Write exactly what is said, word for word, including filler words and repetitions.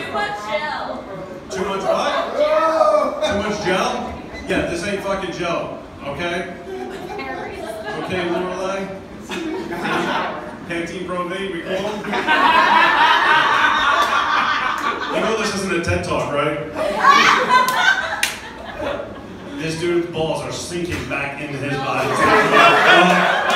Too much gel. Too much what? Too much gel? Yeah, this ain't fucking gel, okay? Okay, Lorelei? Pantene Pro V, we cool? You know this isn't a TED Talk, right? This dude's balls are sinking back into his body.